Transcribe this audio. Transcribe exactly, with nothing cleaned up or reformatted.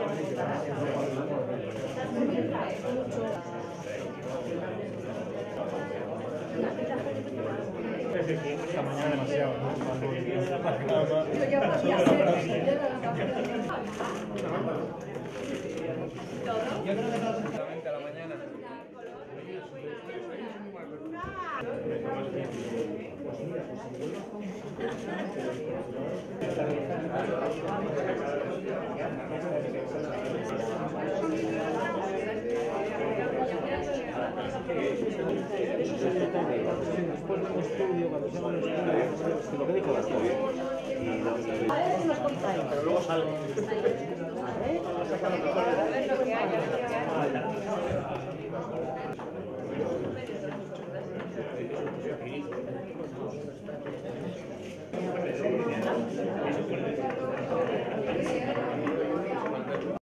Esta mañana demasiado, ¿no? Yo creo que a la mañana. Después de un estudio, cuando se haga un estudio, lo que dijo la estudio. A veces nos contáis, pero luego salgo. A ver lo que hay.